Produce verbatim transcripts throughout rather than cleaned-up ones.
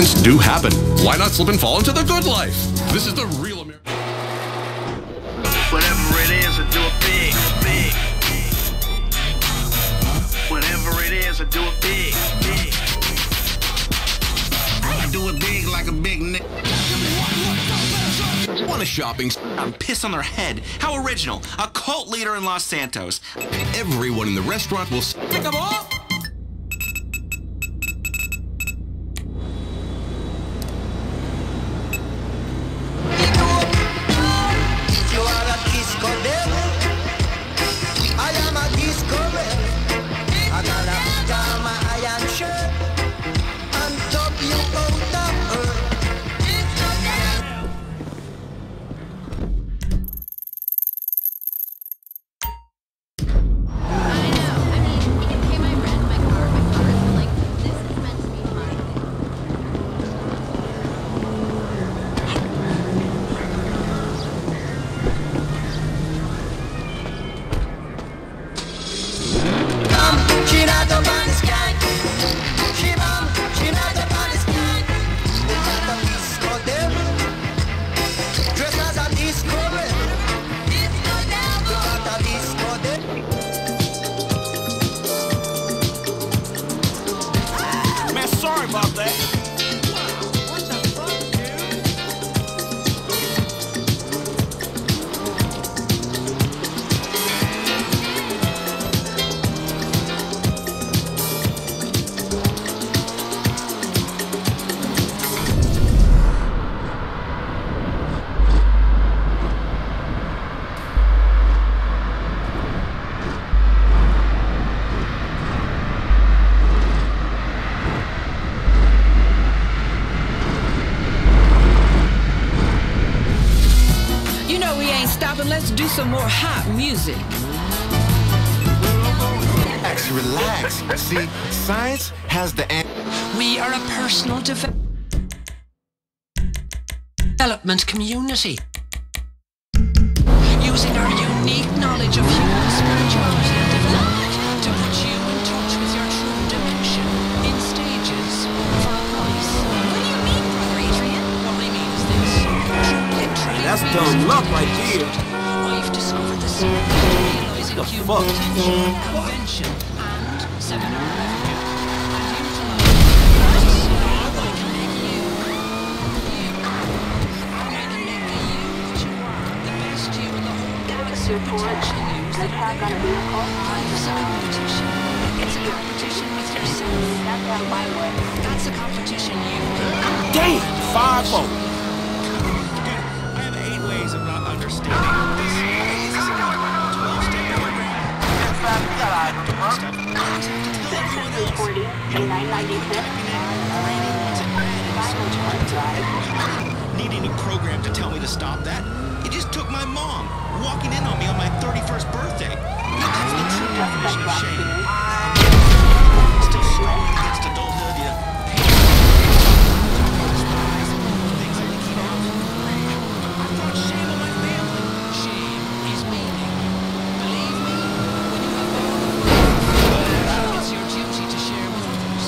accidents do happen. Why not slip and fall into the good life? This is the real America. Whatever it is, I do it big, big. Whatever it is, I do it big, big. I do it big like a big nigga. Want a shopping and piss on their head. How original. A cult leader in Los Santos. Everyone in the restaurant will pick them up. Sorry about that. What the fuck, Let's do some more hot music. Relax, relax. See, science has the answer. We are a personal deve development community. Using our unique knowledge of human spirituality and development to put you in touch with your true dimension in stages for a price. What do you mean, Brother Adrian? What I mean is this. That's dumb luck right there. I've discovered the secret to realizing the human fuck? potential, invention, and seven revenue. And utilize I can make you, you. I can make the you that you are, the best you in the whole galaxy of potential yous that are there. Life's a competition. It's a competition with yourself. That's a competition you. Damn, five oh. I have eight ways of not understanding this. Needing a program to tell me to stop that? You just took my mom, walking in on me on my thirty-first birthday. That's the true definition of shame. Still strong against adulthood, you things I keep out. I brought shame on my family. Shame is meaning. Believe me, when you have more, it's your duty to share with others.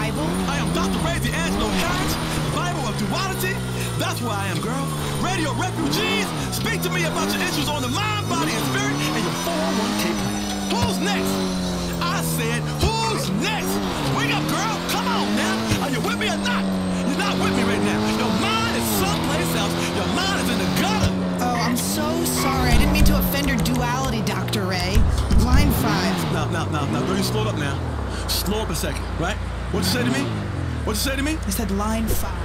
Bible? I am Doctor Ray D'Angelo Harris, Bible of Duality. That's who I am, girl. Radio refugees, speak to me about your issues on the mind, body, and spirit, and your four oh one K plan. Who's next? I said, who's next? Wake up, girl. Come on now. Are you with me or not? You're not with me right now. Your mind is someplace else. Your mind is in the gutter. Oh, I'm so sorry. I didn't mean to offend your duality, Doctor Ray. Line five. Now, now, now, now, girl, you slow it up now. Slow up a second, right? What'd you say to me? What'd you say to me? I said line five.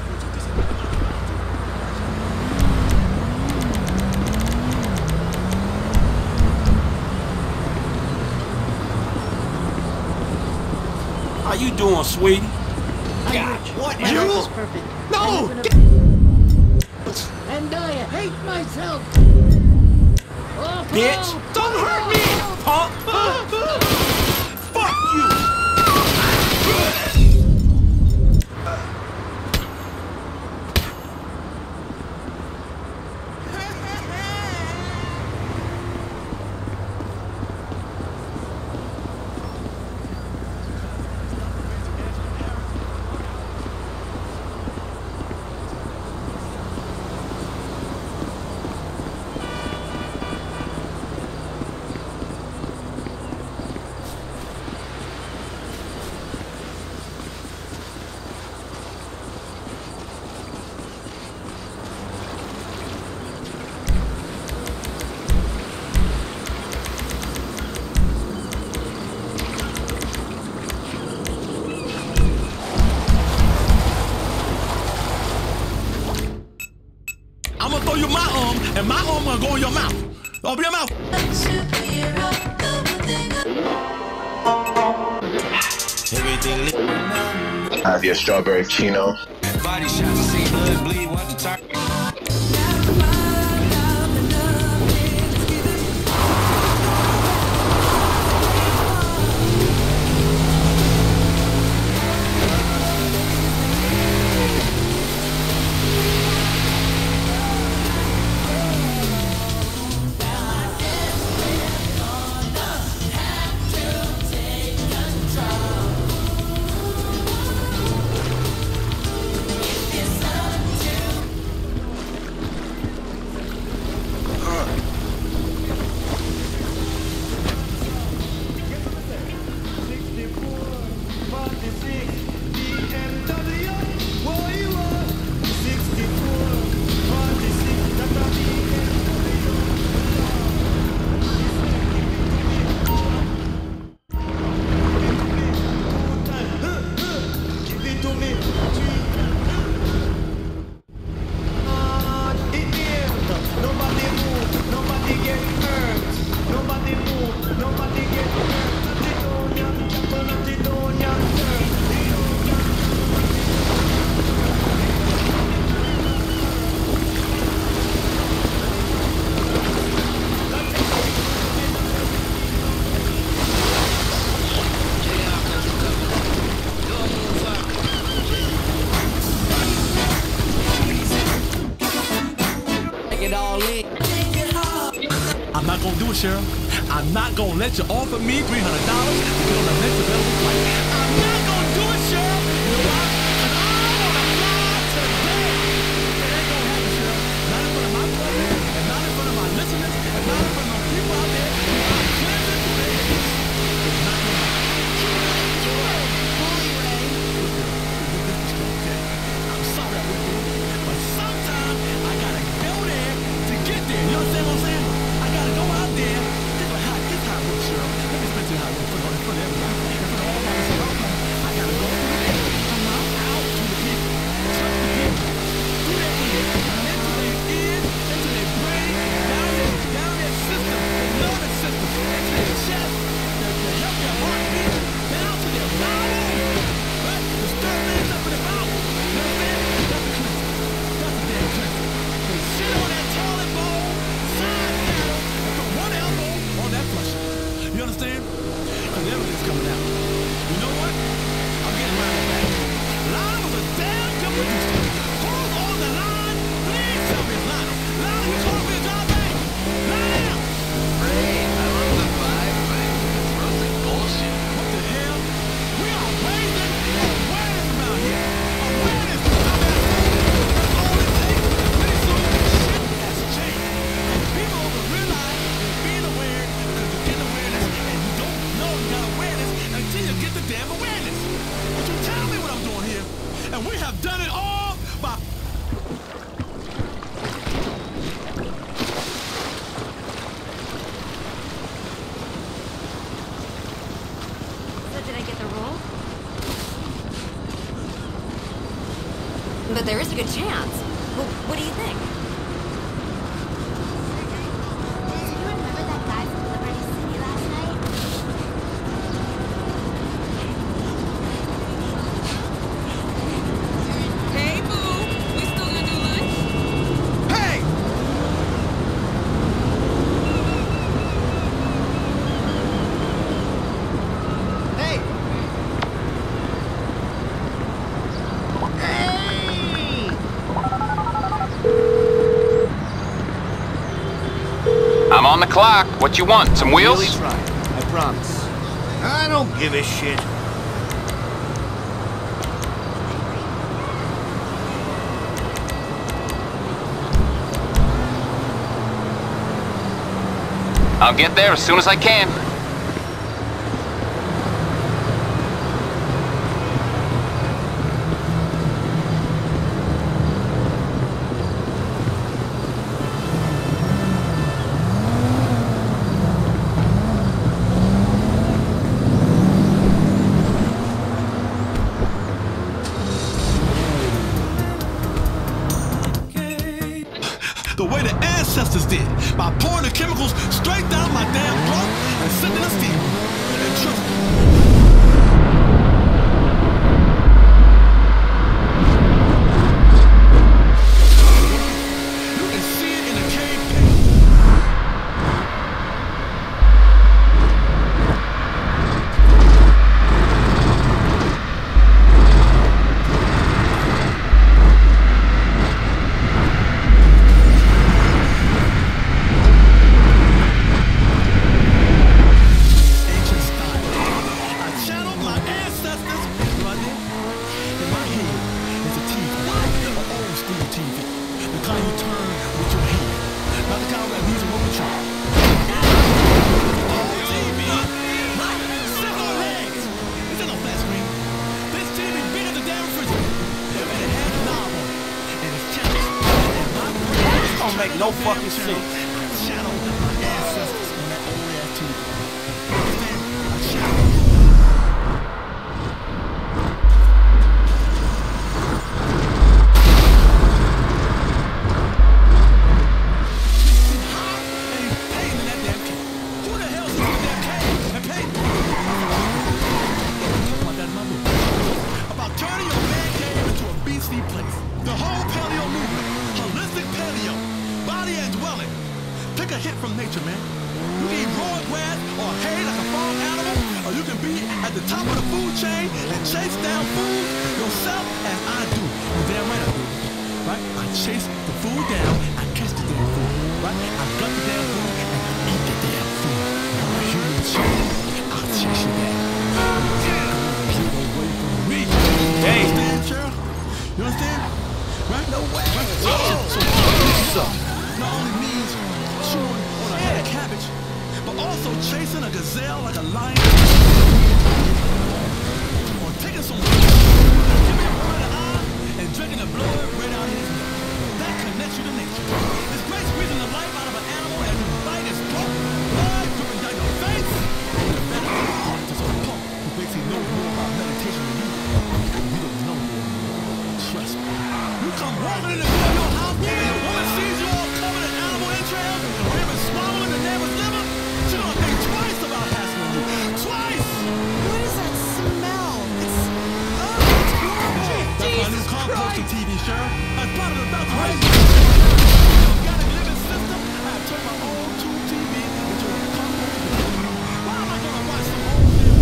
How you doing, sweetie? Gotcha. What, My you? life is perfect. No! And I hate myself. Oh, Bitch! oh, Don't hurt me! Punk! Fuck you! I'm gonna throw you my arm, and my arm gonna go in your mouth. Open your mouth. Have your strawberry chino. Body shots, see blood bleed, what the top. I'm not gonna do it, Cheryl. I'm not gonna let you offer me three hundred dollars to get on the next available flight. I'm not gonna do it, Cheryl. You know why? 'Cause I wanna fly today. It ain't gonna happen, Cheryl. Not in front of my brother, and not in front of my listeners, and not in front of my people out there. I'm cleansing today. It's not gonna happen. You are a bully, Ray. I'm sorry I wouldn't do it, but sometimes I gotta go there to get there. You understand what I'm saying? I gotta go out there. This is how this how it works, Cheryl. Let me explain to you how it works in front of everybody. In front of all my but there is a good chance. Well, what do you think? Do you remember that guy from Liberty City last night? Hey, boo. We still gonna do lunch? Hey! Hey! Hey! I'm on the clock. What you want? Some wheels? Really try. I promise. I don't give a shit. I'll get there as soon as I can. The way the ancestors did, by pouring the chemicals straight down my damn throat and sending us fever. And trust me. You can see it in the cave paint. Ancient style. I channeled my ancestors. Right there. In my head is a T V. An old school T V. The kind you turn with your hand. Not the kind that needs a remote control. Old T V. Right. Seven legs. It's in a flat screen. This T V bigger than the damn refrigerator. And it has a knob on it. And it's channels. And my brain This don't make no fucking sense. I channeled my ancestors on that old ass T V. Understand? I channeled. Pick a hit from nature, man. You can eat raw grass or hay like a farm animal, or you can be at the top of the food chain and chase down food yourself as I do. You damn right I do. Right? I chase the food down, I catch the damn food. Right? I gut the damn food and I eat the damn food. I'm a human chase. I'll chase you down. Get away from me. Hey. You understand, Cheryl? You understand? Right? No way. Right? So, so, so, not only means chewing on a head of cabbage, but also chasing a gazelle like a lion. Or taking some giving a bird an eye and drinking the blood right out of his neck. That connects you to nature. It's great squeezing the life out of an animal as you bite its throat, blood dripping down your face. The better heart to some punk who thinks he knows more about meditation than you. You don't know more. Trust me. You come walking in the door of your house and your woman sees you all covered in animal entrails or even swallowing the neighbor's liver. She gonna think twice about hassling you. Twice! What is that smell? It's... Oh, it's horrible. That's my new composting T V, Cheryl. As part of the Doctor Got a living system. I have turned my own tube T V into a composting. Why am I gonna watch some old film?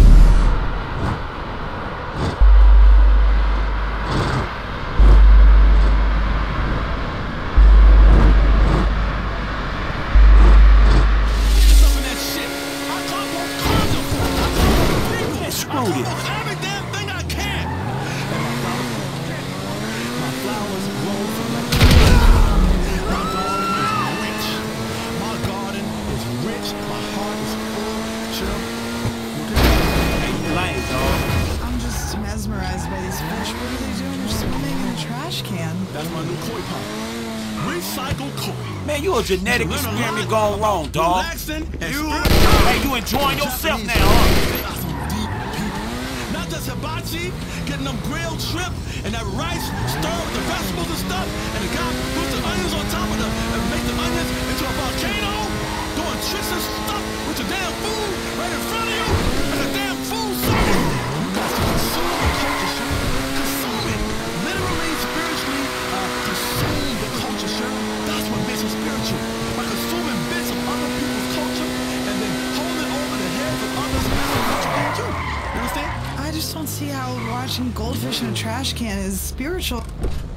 Some of that shit. I compost cars of food. I compost people. I Screw it. compost every damn thing I can. And my flowers, my flowers grow from like my garden is rich. My garden is rich. My heart is full. Chill. Ain't lame, dog. I'm just mesmerized by these fish. What are they doing? They're swimming in a trash can. That's my new koi pond. Recycle koi. Man, you a genetic Learn a experiment lot gone wrong, dog. Relaxing and You, spiritual. hey, you enjoying yourself now, huh? They are some deep people. Not just Cheddar hibachi, getting them grilled shrimp, and that rice stirred with the vegetables and stuff, and the guy puts the onions on top of the, and make the onions into a volcano, doing tricks and stuff with your damn food right in front of you, and the damn food service. You got to consume the culture, sure. Consume it. Literally, spiritually, uh, consume the culture, sure. That's what makes it spiritual. By consuming bits of other people's culture, and then holding over the heads of others, and that's what culture can do. You understand? I just don't see how watching goldfish in a trash can is spiritual.